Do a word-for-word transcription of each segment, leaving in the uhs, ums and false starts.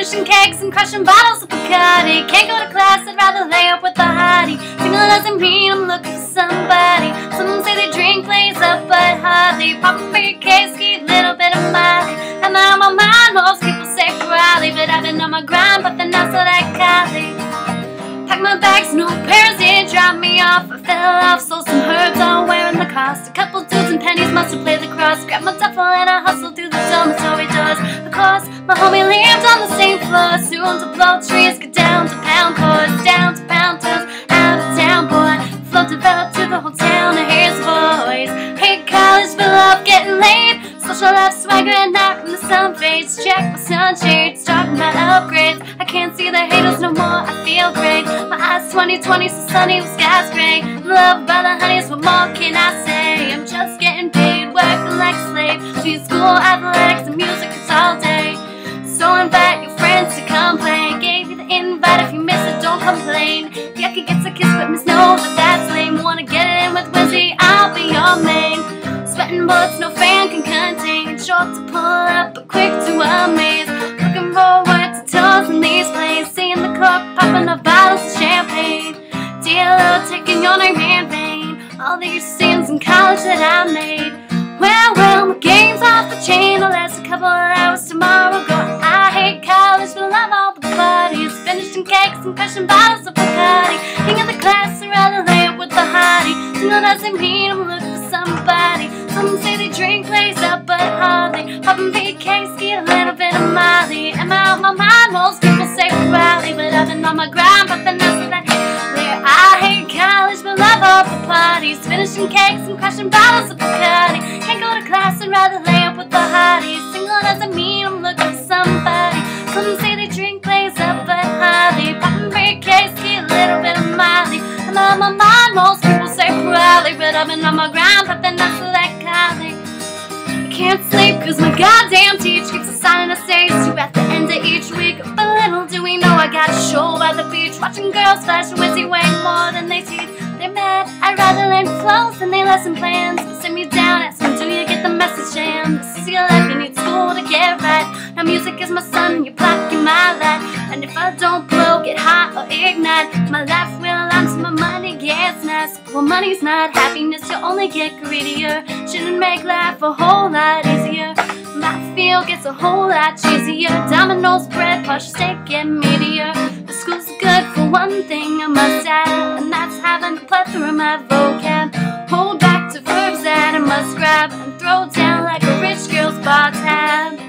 finishing cakes and crushing bottles of Bacardi. Can't go to class, I'd rather lay up with the hottie. Single doesn't mean I'm looking for somebody. Some say they drink, lays up, but hardly. Popping for your case, keep little bit of Molly. I'm out of my mind, most people say Raleigh, but I've been on my grind, but they're not so like Cali. Pack my bags, no parents did drop me off. I fell off, sold some herbs, all wearing the cost. A couple dudes and pennies must have played lacrosse. Grabbed my duffel and I hustled through the dormitory doors. Of course, my homie lived on the same floor. Soon to blow trees, get down to pound chords, down to pound toes, out of town boy. Flow developed to the whole town to hear his voice. Hate college, but love getting laid. Social life swagger at night when the sun fades. Check my sunshades, talking about upgrades. I can't see the haters no more, I feel great. My eyes twenty twenty, so sunny with skies gray. Loved by the honeys, what more can I say? I'm just getting paid, working like a slave. Between school, athletics, and music, it's all day. So invite your friends to come play. Gave you the invite, if you miss it, don't complain. Yeah, I could get a kiss, but miss no, that that's lame. Wanna get it in with Wizzy, I'll be your main. Sweating bullets, no fan can contain. Short to pull up, but quick to amaze. Looking forward to tours in these plays. Seeing the cork, popping up bottles of champagne. D L O, taking your name in vain. All these scenes in college that I made. Well, well, my game's off the chain. I'll last a couple of hours tomorrow. Go, I hate college, but love all the parties. Finishing cakes and crushing bottles of Bacardi. King of the class, I'd rather lay up with the hottie. Single doesn't mean I'm looking for somebody. Some say they drink, lays up, but hardly. Popping big cakes, get a little bit of Molly. Am I out my mind? Most people say Raleigh, but I've been on my grind, but then that's what I hate. I hate college, but love all the parties. Finishing cakes and crushing bottles of Bacardi. Can't go to class, I'd rather lay up with the hotties. Single doesn't mean I'm looking for somebody. Some say they drink, lays up, but hardly. Popping big cakes, get a little bit of Molly. I'm out my mind, most people say Raleigh, but I've been on my grind, but then that's what I can't sleep cause my goddamn teach keeps assigning us days to at the end of each week. But little do we know I got a show by the beach, watching girls flash Wizzy way more than they teach. They're mad, I'd rather learn flows than they lesson plans. But sit me down, ask me, do you get the message, Jam? This is your life, you need school to get right. Now music is my sun, you're blocking my light. And if I don't blow, get hot or ignite, my life will align to my money gets nice. Well, money's not happiness, you'll only get greedier. Shouldn't make life a whole lot easier. My feel gets a whole lot cheesier. Domino's bread, partial steak and meteor. The school's good for one thing I must add, and that's having a plethora of my vocab. Hold back to verbs that I must grab and throw down like a rich girl's bar tab.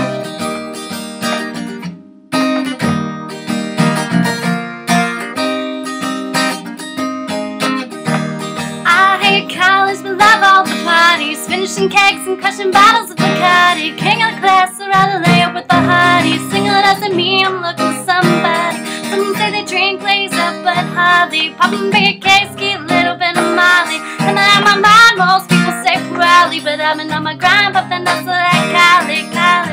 College, but love all the parties. Finishing cakes and crushing bottles of Bacardi. King of the class, I'd rather lay up with the hotties. Single doesn't mean I'm looking for somebody. Some say they drink, lays up, but hardly. Popping big cakes, get a little bit of Molly. And I have my mind, most people say Raleigh, but I've been on my grind, but then that's what I call it, call it.